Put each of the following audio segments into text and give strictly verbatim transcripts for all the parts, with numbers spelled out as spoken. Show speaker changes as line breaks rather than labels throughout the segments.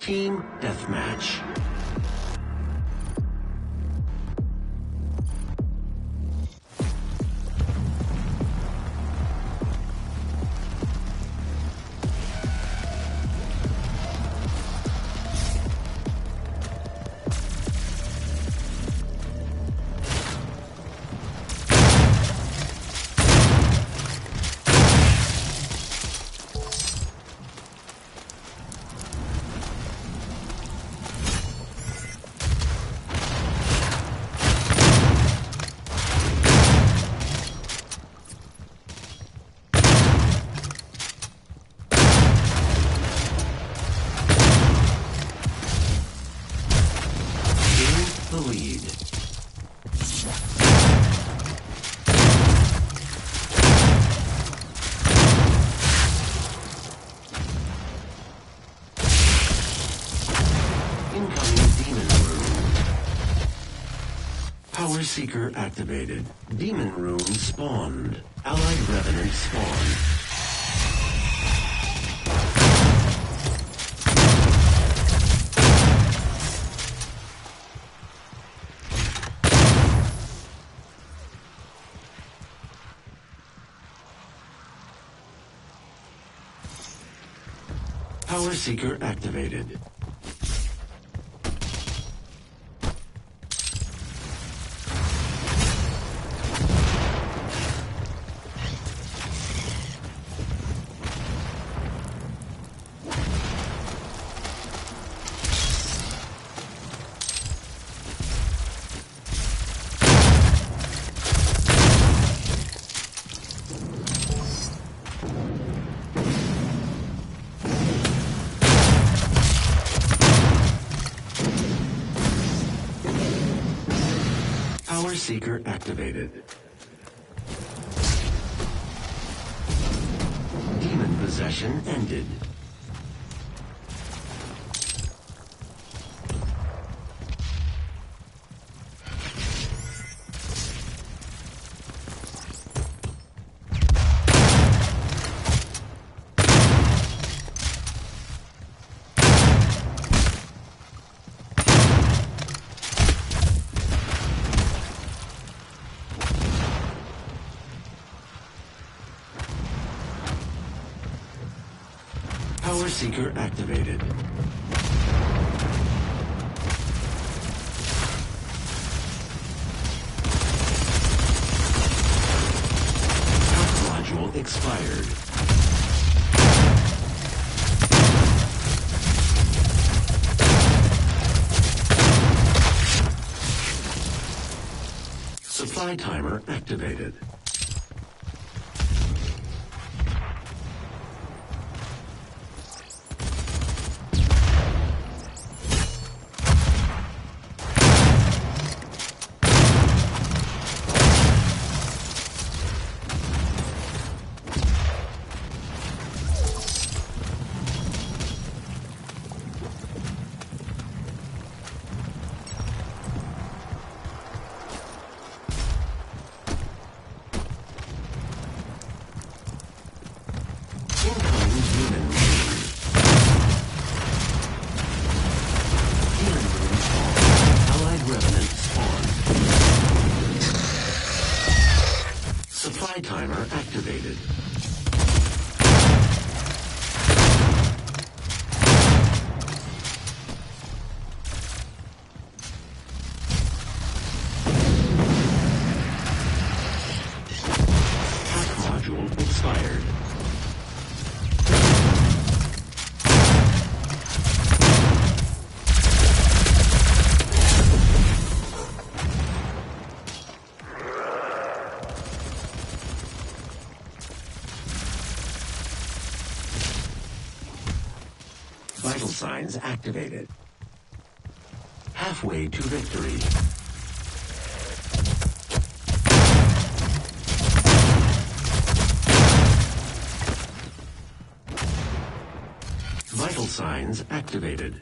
Team Deathmatch. The lead. Incoming Demon Rune. Power Seeker activated. Demon Rune spawned. Allied Revenant spawned. Power Seeker activated. Power Seeker activated. Demon possession ended. Power Seeker activated. Power module expired. Supply timer activated. Supply timer activated. Hack module expired. Vital signs activated. Halfway to victory. Vital signs activated.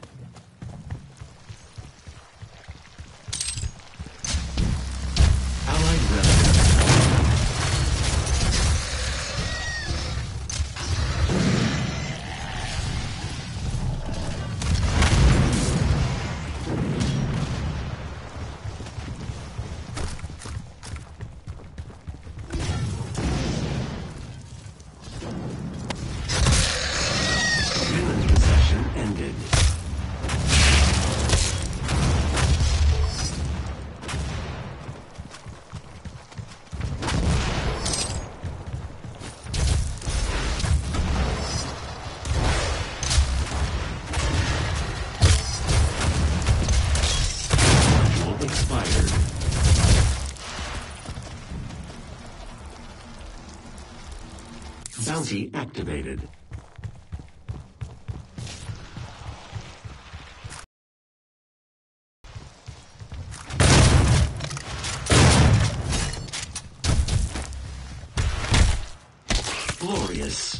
Allied revenant. Bounty activated. Glorious.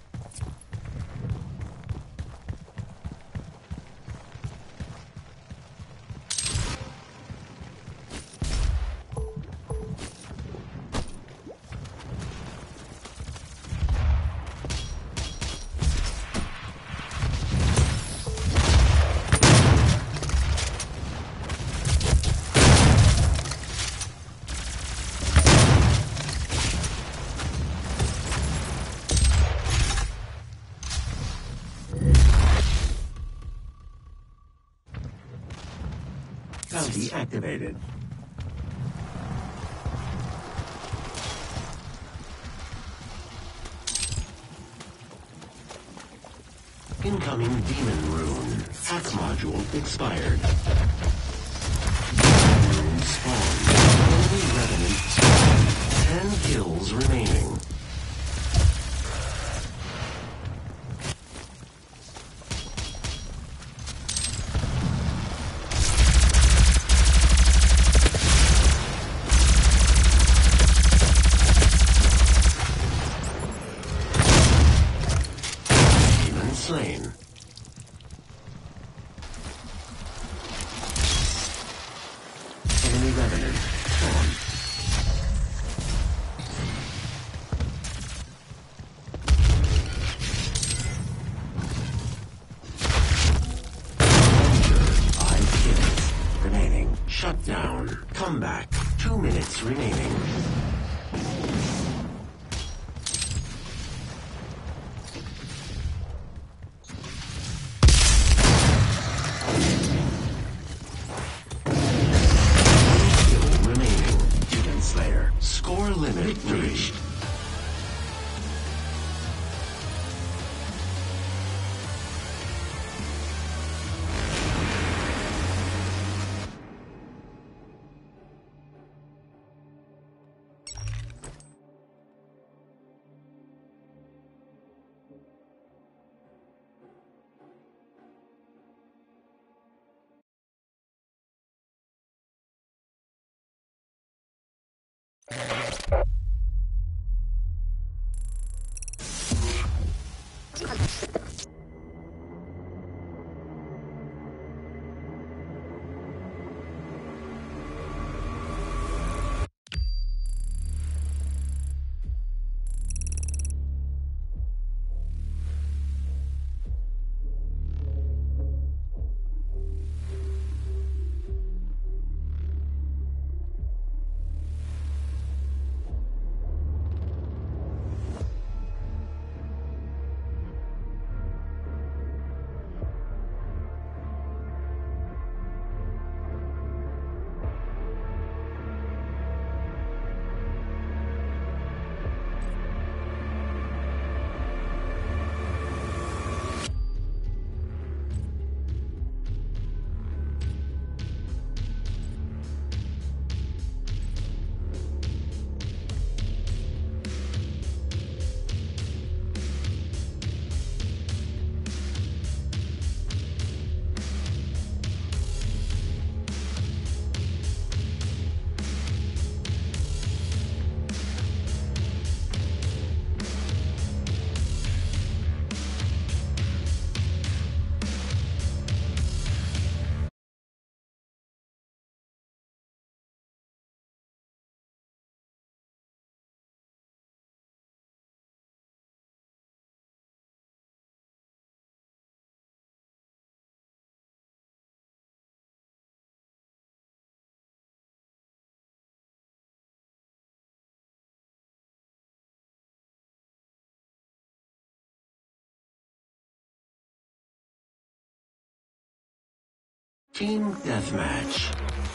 Bounty activated. Incoming Demon Rune. Hack module expired. Rune spawned. Enemy Revenant spawned. Ten kills remaining. Slain. Enemy Revenant spawned. Ranger, five kills remaining. Shut down. Comeback. Two minutes remaining. Score limit reached. Team Deathmatch.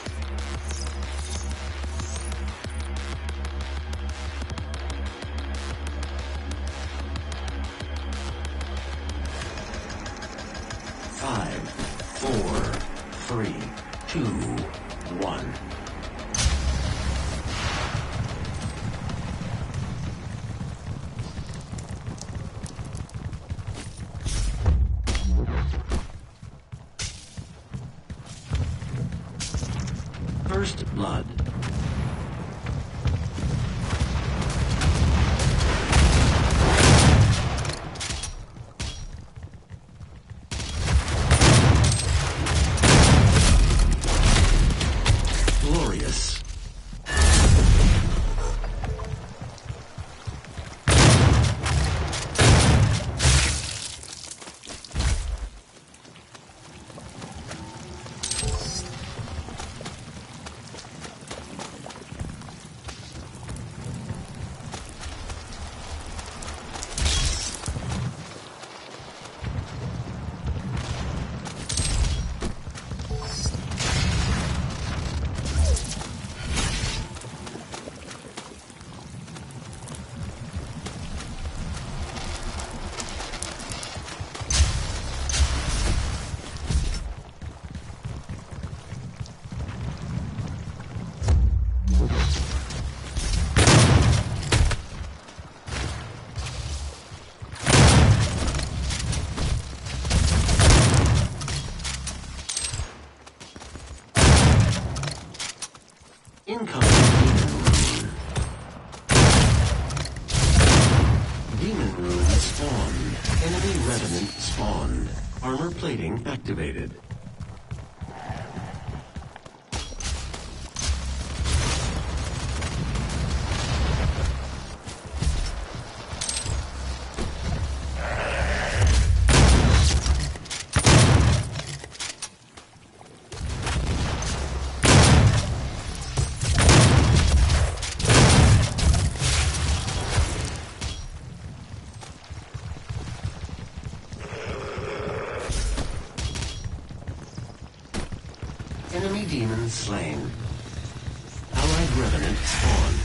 Five, four, three, two, one. Revenant spawned. Armor plating activated. Enemy demon slain. Allied Revenant spawned.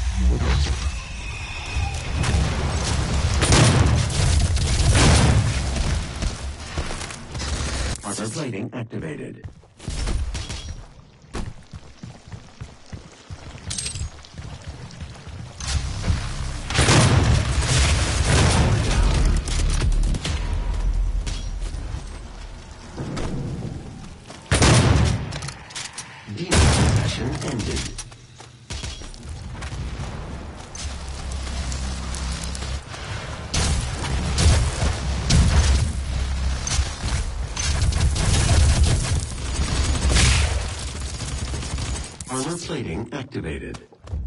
Armor plating activated. Power down. Demon possession ended. Armor plating activated.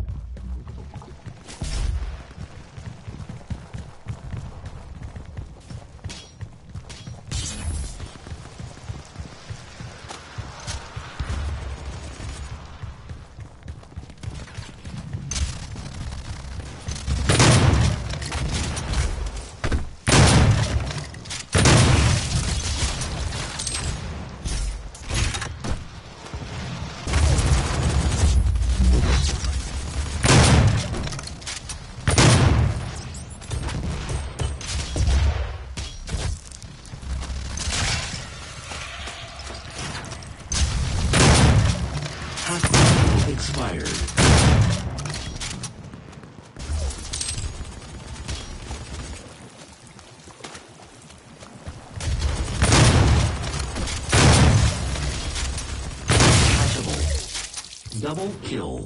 Expired. Touchable. Double kill.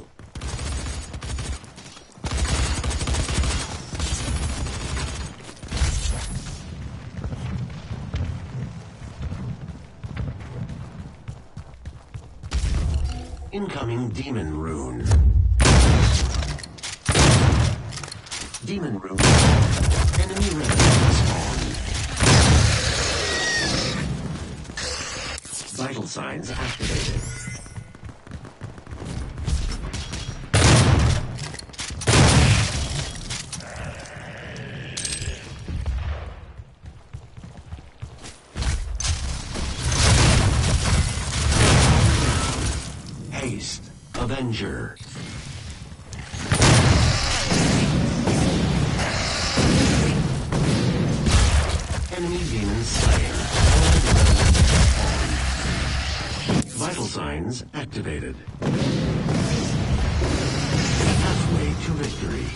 Incoming Demon Rune. Demon Rune. Enemy Revenant spawned. Vital signs activated. Haste. Avenger. Enemy demon slain. Vital signs activated. Halfway to victory.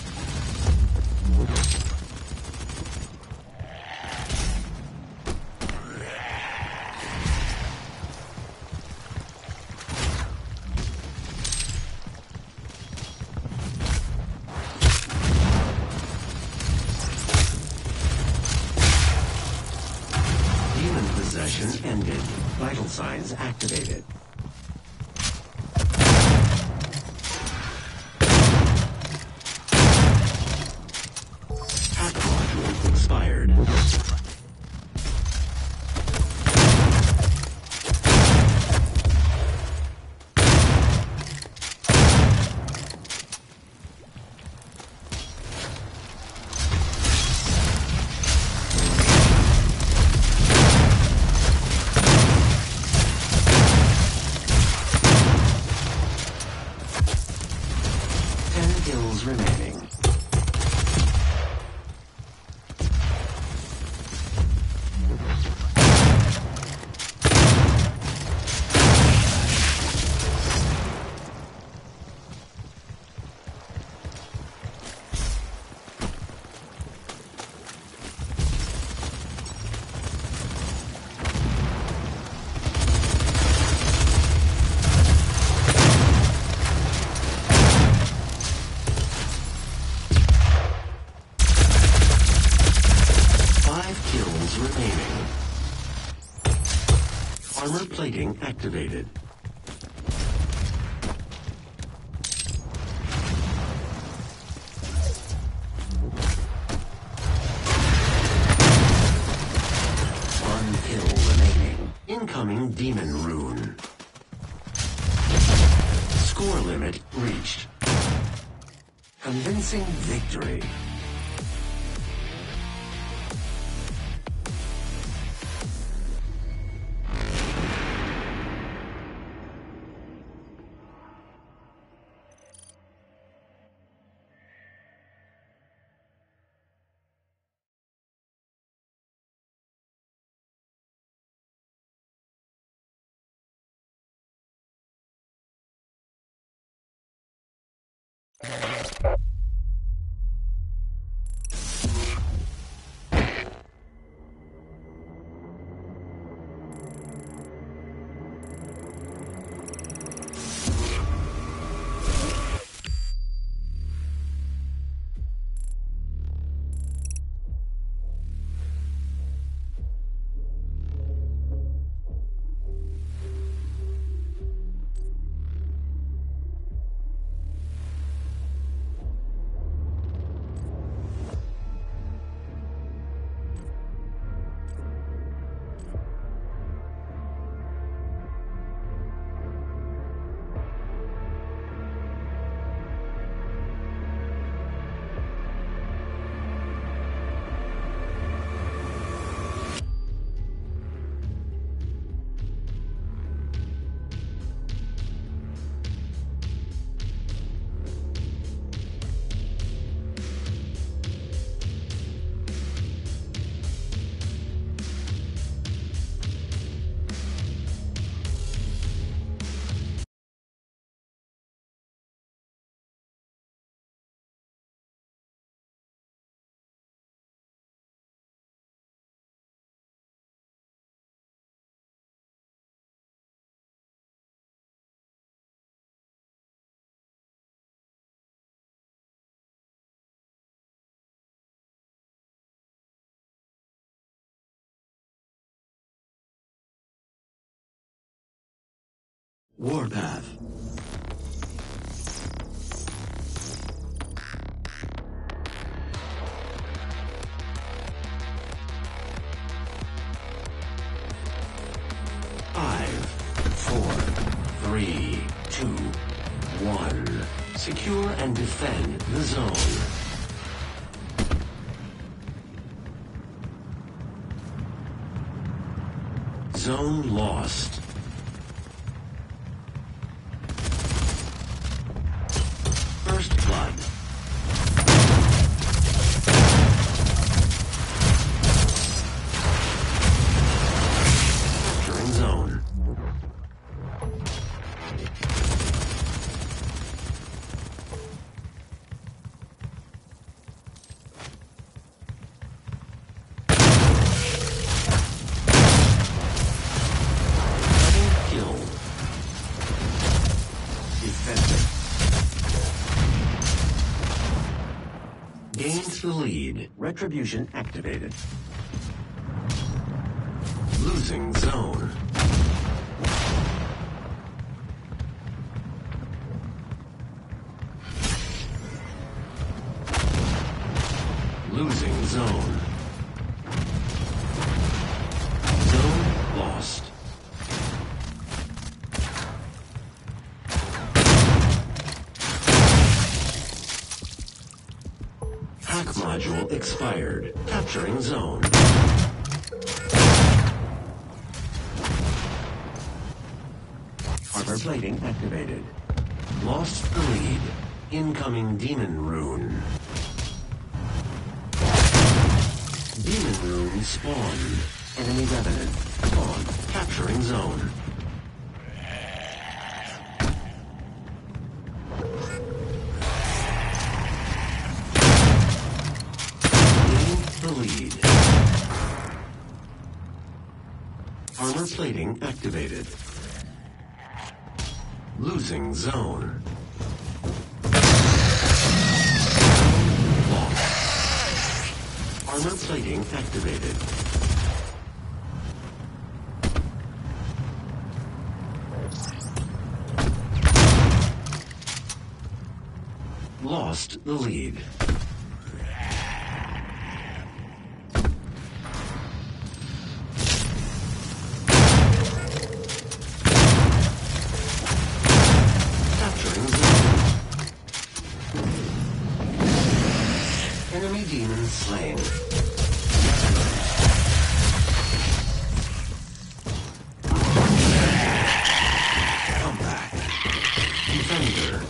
Possession ended. Vital signs activated. Hack module expired. Kills remaining. Armor plating activated. One kill remaining. Incoming demon rune. Score limit reached. Convincing victory. Warpath. Five, four, three, two, one. Secure and defend the zone. Zone lost. First blood. Capturing zone. Gains the lead. Retribution activated. Losing zone. Losing zone. Zone lost. Hack module expired. Capturing zone. Armor plating activated. Lost the lead. Incoming demon rune. Demon rune spawned. Enemy revenant. Spawn. Capturing zone. The lead. Armor plating activated. Losing zone. Lost. Armor plating activated. lost the lead. Capturing zone. Enemy demon slain. Comeback. Defender.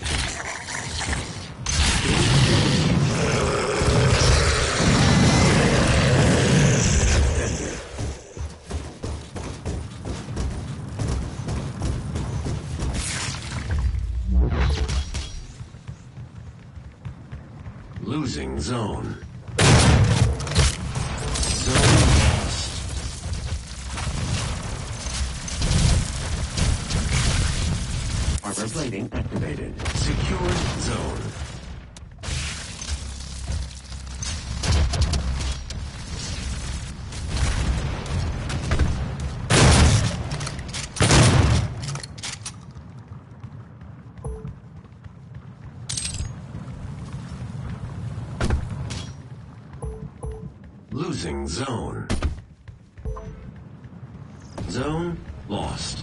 Losing zone. Zone lost. Armor plating activated. Secured zone. Losing zone. Zone lost.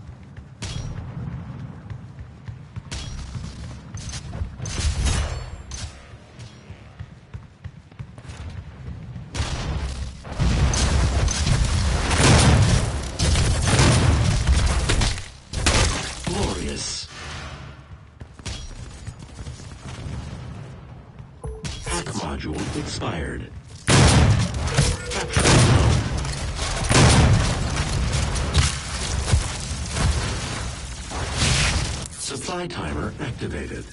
Glorious. Hack module expired. Supply timer activated.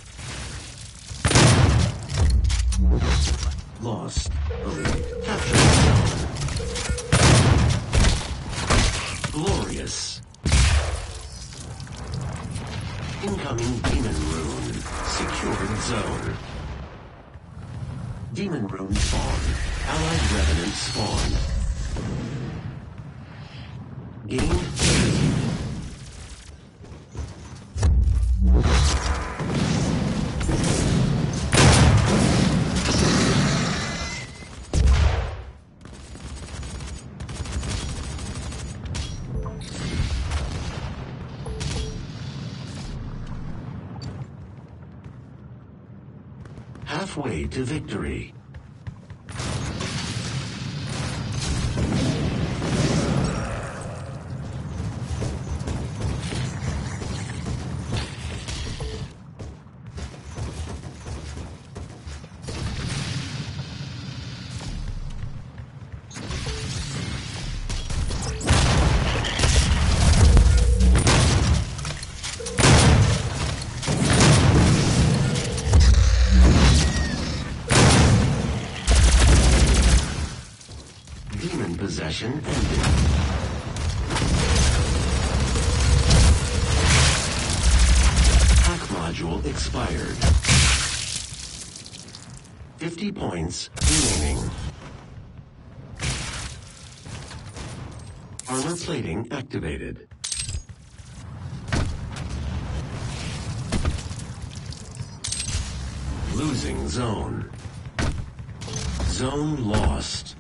Lost the lead. Capture zone. Glorious. Incoming demon rune. Secured zone. Demon rune spawned. Allied revenant spawned. Gained lead. Halfway to victory. Demon possession ended. Hack module expired. Fifty points remaining. Armor plating activated. Losing zone. Zone lost.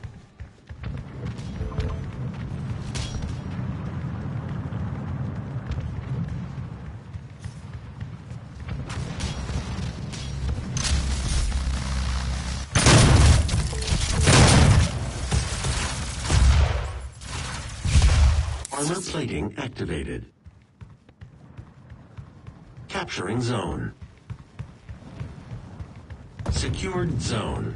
Armor plating activated. Capturing zone. Secured zone.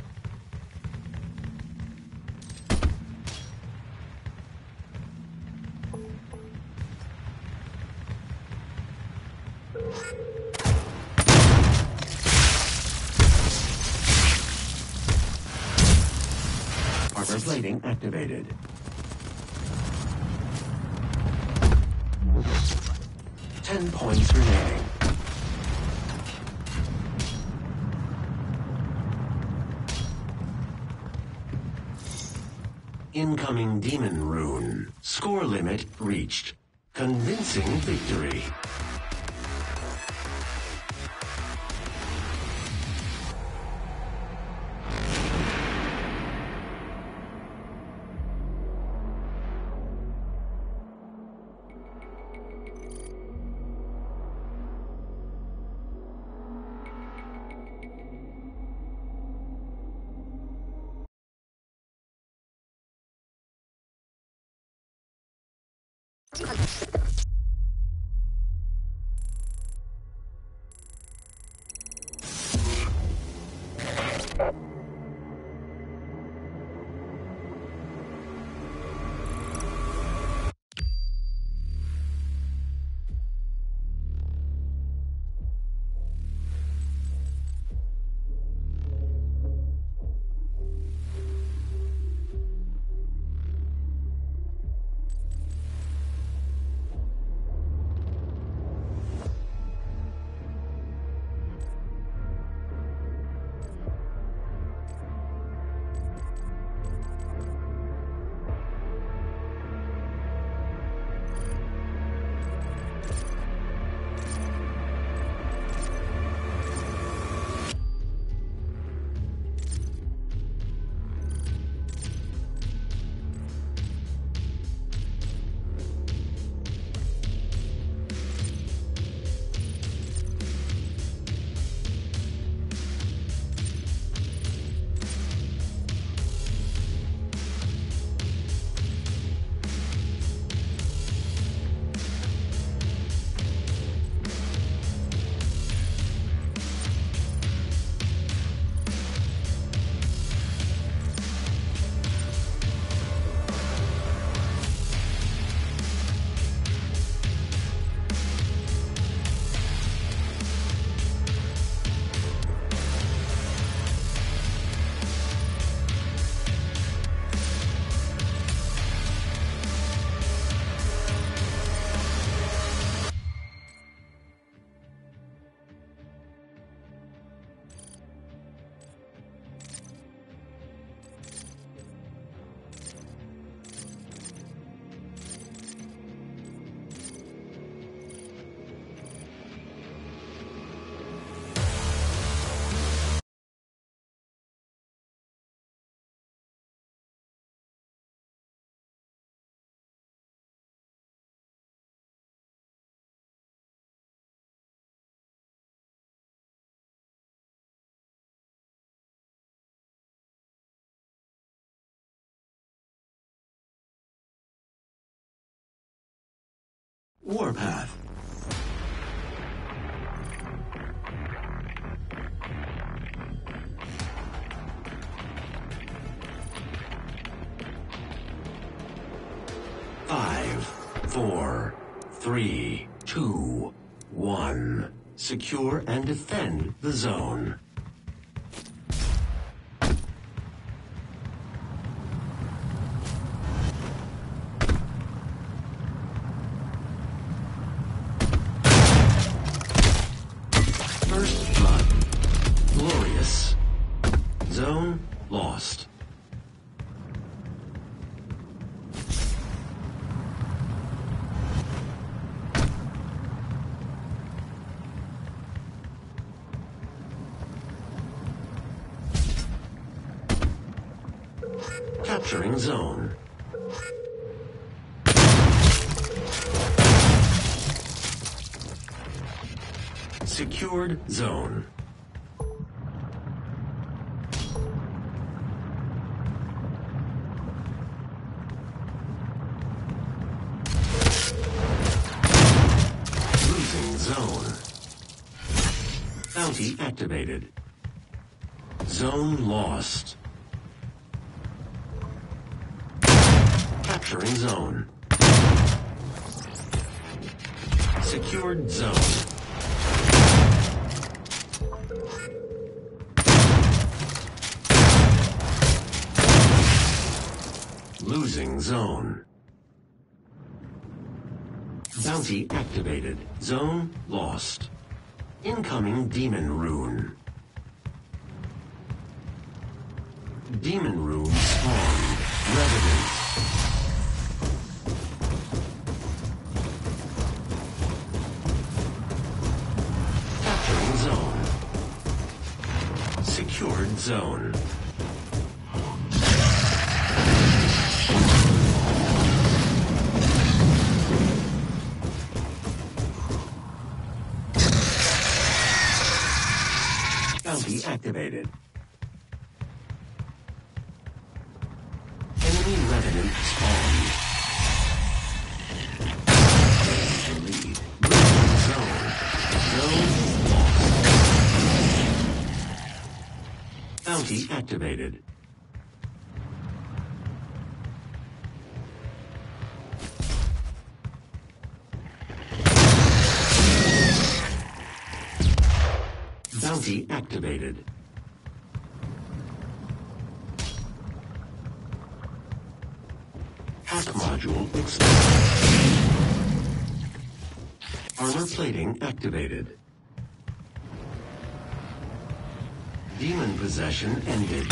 Armor plating activated. Ten points remaining. Incoming demon rune. Score limit reached. Convincing victory. Warpath. Five, four, three, two, one. Secure and defend the zone. First blood. Glorious. Zone lost. Capturing zone. Secured zone. Losing zone. Bounty activated. Zone lost. Capturing zone. Secured zone. Losing zone. Bounty activated. Zone lost. Incoming demon rune. Demon rune spawned. Revenant. Capturing zone. Secured zone. Bounty activated. Enemy revenant spawned. Bounty activated. Bounty activated. Hack module exposed. Armor plating activated. Demon possession ended.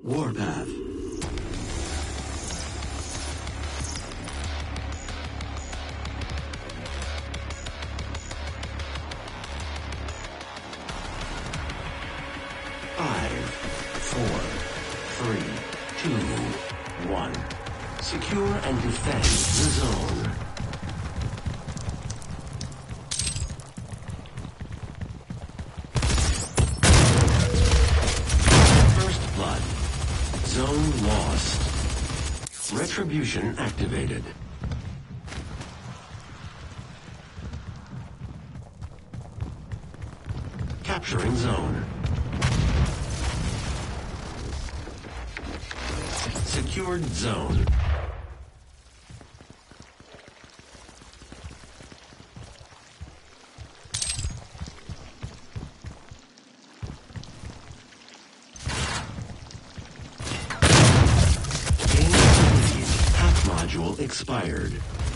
Warpath. Five, four, three, two, one. Secure and defend the zone. First blood. Zone lost. Retribution activated. Capturing zone. Secured zone. Gain the lead. Half module expired.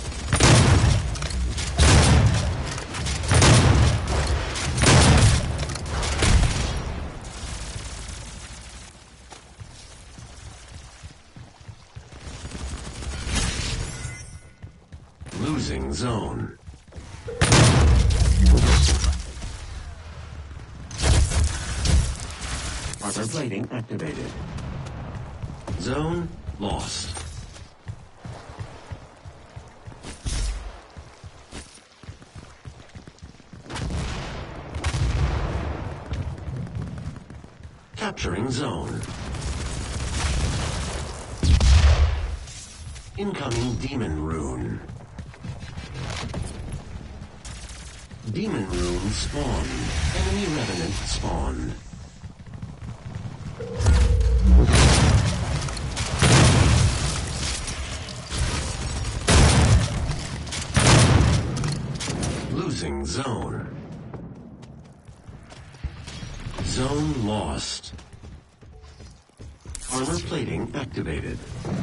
Losing zone. Armor plating activated. Zone lost. Capturing zone. Incoming demon rune. Demon rune spawned. Enemy revenant spawned. Losing zone. Zone lost. Armor plating activated.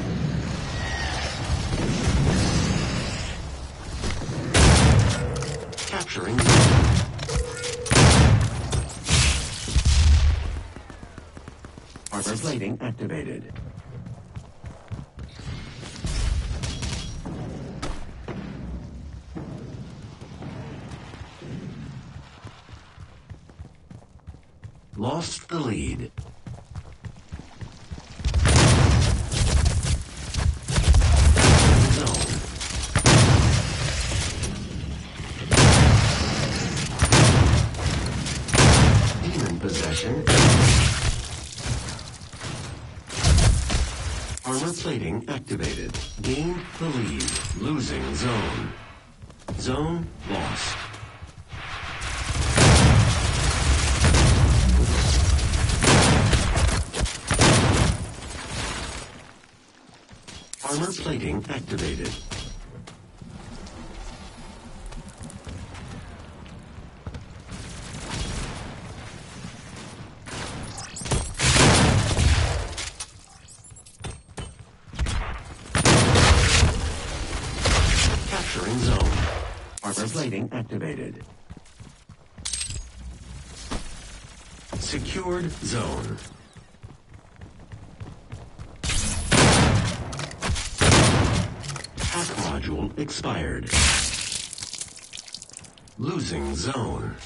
Capturing zone. Armor plating activated. Lost the lead. Zone. Demon possession. Armor plating activated. Gained the lead. Losing zone. Zone lost. Armor plating activated. Capturing zone. Armor plating activated. Secured zone. Hack module expired. Losing zone.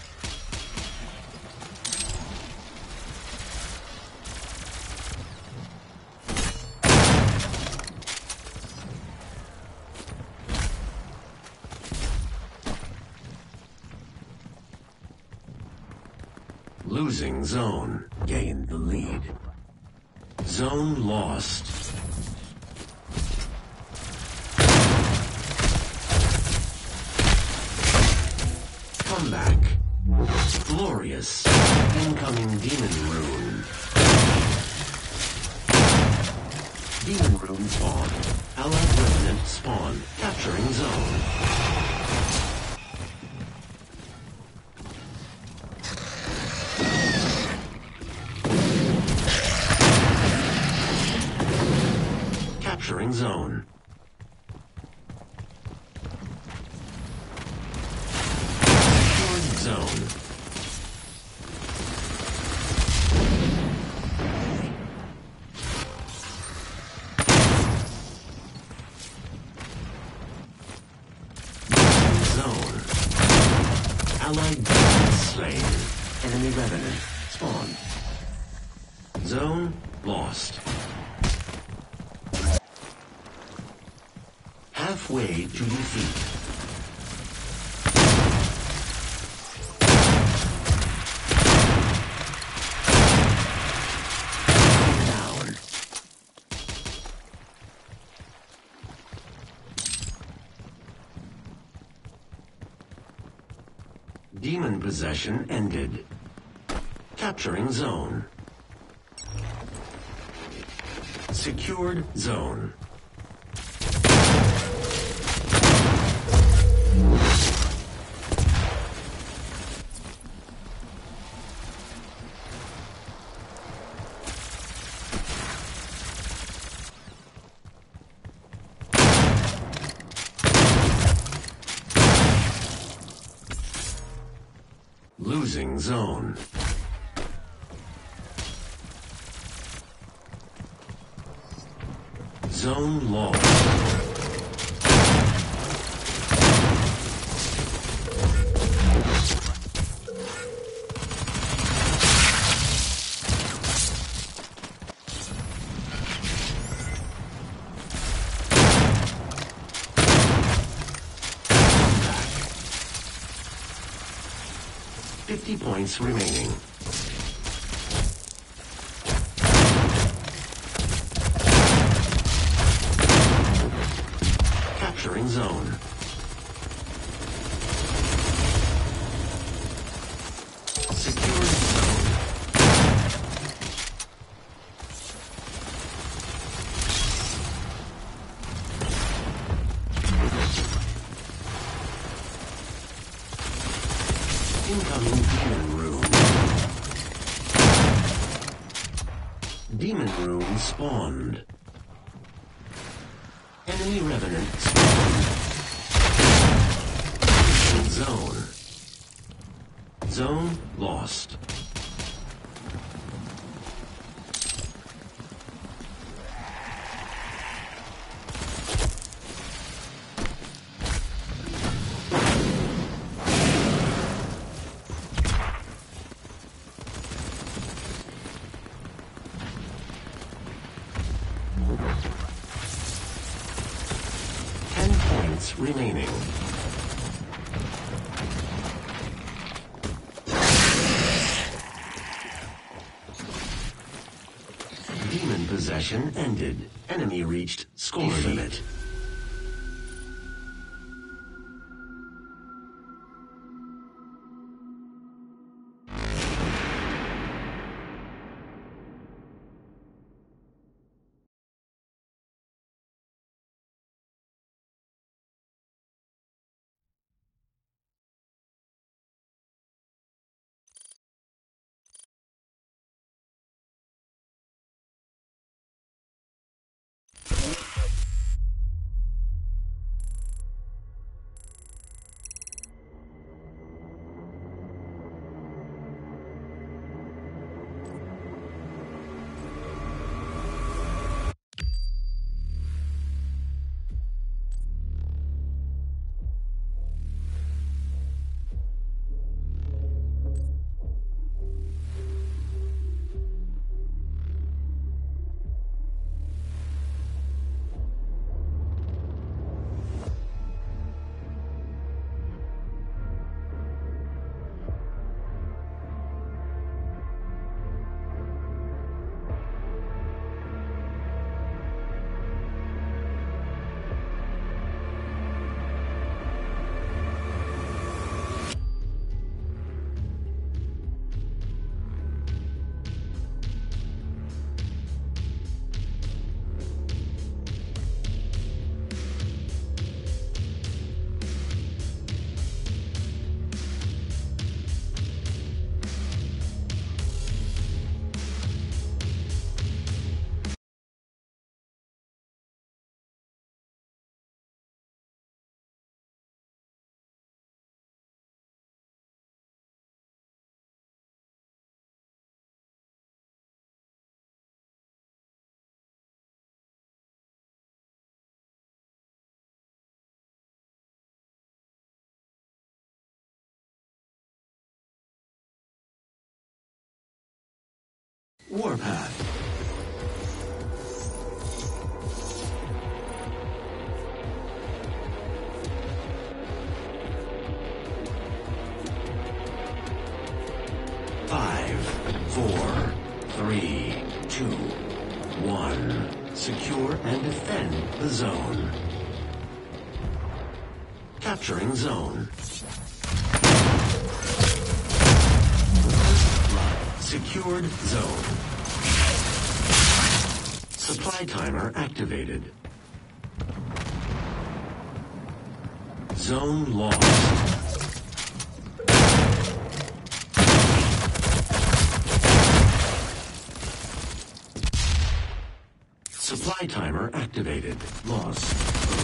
Losing zone. Gained the lead. Zone lost. Comeback. Glorious. Incoming demon rune. Demon rune spawn. Allied revenant spawn. Capturing zone. Capturing zone. Secured zone. Zone lost. Halfway to defeat. Down. Demon possession ended. Capturing zone. Secured zone. Losing zone. Zone lost. Fifty points remaining. Capturing zone. Securing zone. Incoming demon room. Demon room spawned. Enemy revenant spawned. Zone. Zone lost. Ten points remaining. Demon possession ended. Enemy reached score limit. Warpath. Five, four, three, two, one. Secure and defend the zone. Capturing zone. Secured zone. Supply timer activated. Zone lost. Supply timer activated. Lost.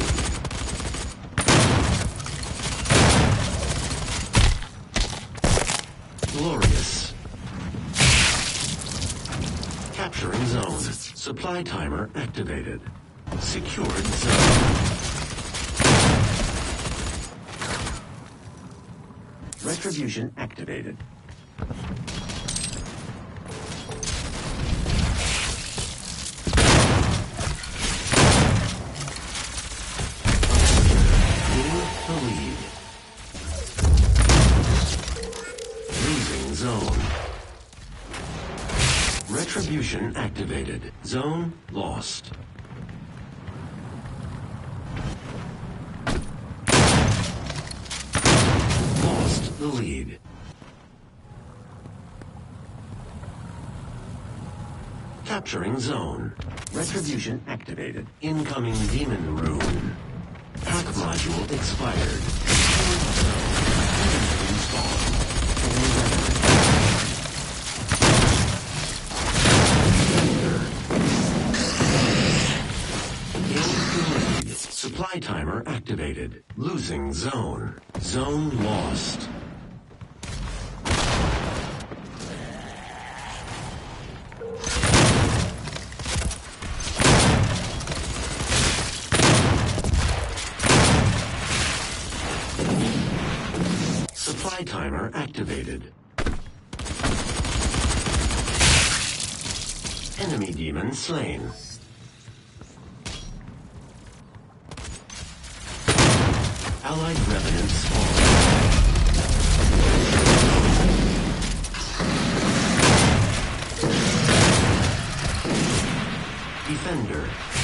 Glorious. Capturing zone. Supply timer activated. Secured zone. Retribution activated. The lead. Losing zone. Retribution activated. Zone lost. Lost the lead. Capturing zone. Retribution activated. Incoming demon rune. Hack module expired. Supply timer activated. Losing zone. Zone lost. Supply timer activated. Enemy demon slain. Allied revenant spawned. Defender.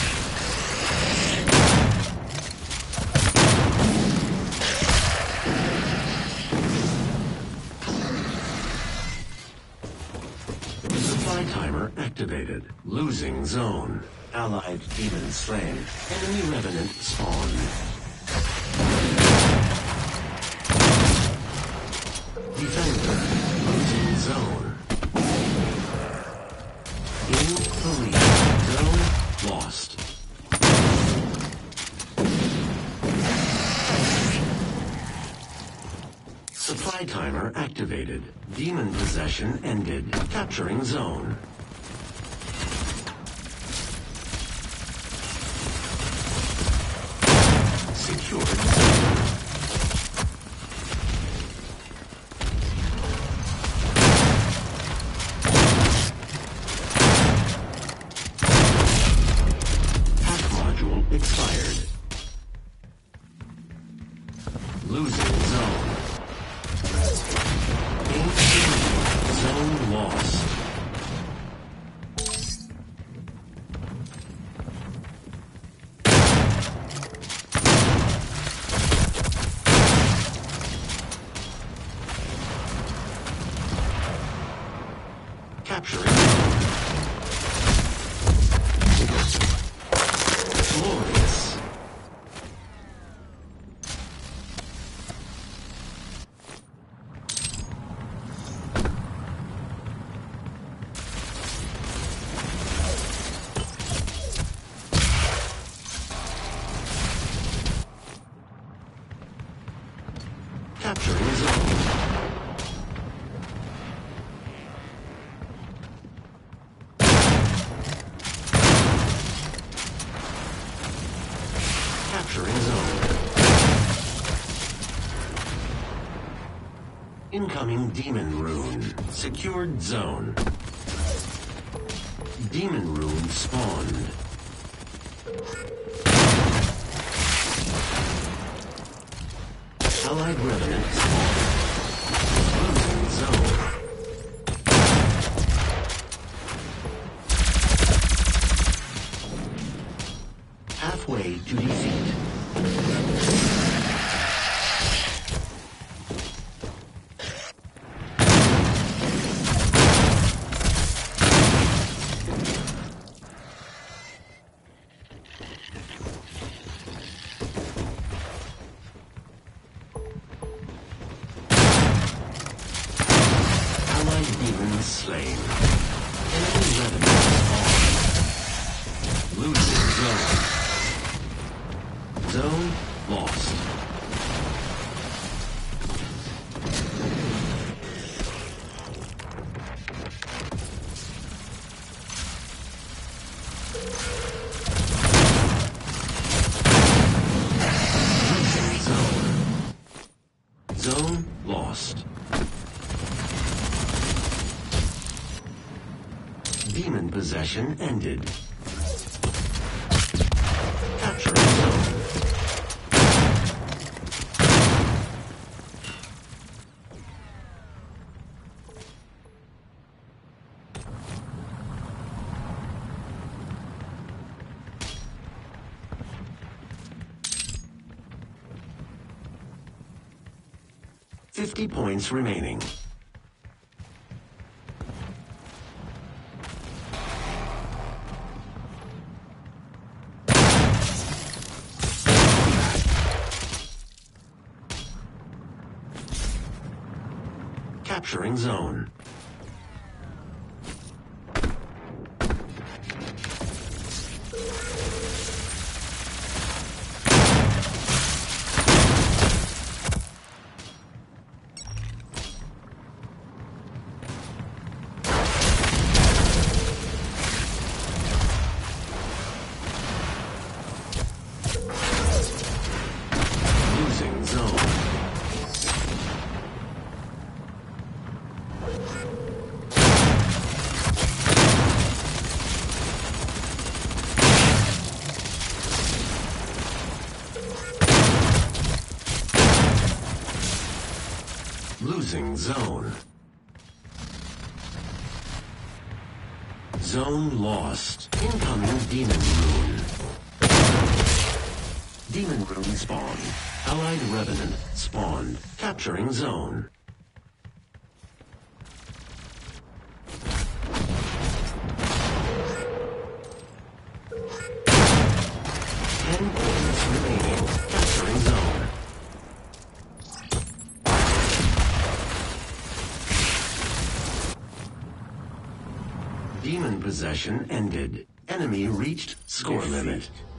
Supply timer activated. Losing zone. Allied demon slain. Enemy revenant spawned. Defender. Losing zone. In the lead. Zone lost. Supply timer activated. Demon possession ended. Capturing zone. Secured zone. Hack module expired. Losing zone. Zone lost. Capturing glorious. Capturing zone. Capturing zone. Incoming demon rune. Secured zone. Demon rune spawned. Allied Revenant spawned. Losing zone. Halfway to defeat. Slain. Enemy revenue spawned. Losing zone. Zone lost. Losing zone. Zone lost. Demon possession ended. Capturing zone. Fifty points remaining. Capturing zone. Losing zone. Losing zone. Zone lost. Incoming demon rune. Demon rune spawned. Allied Revenant spawned. Capturing zone. Ten points remaining. Capturing zone. Demon possession ended. Enemy reached score limit.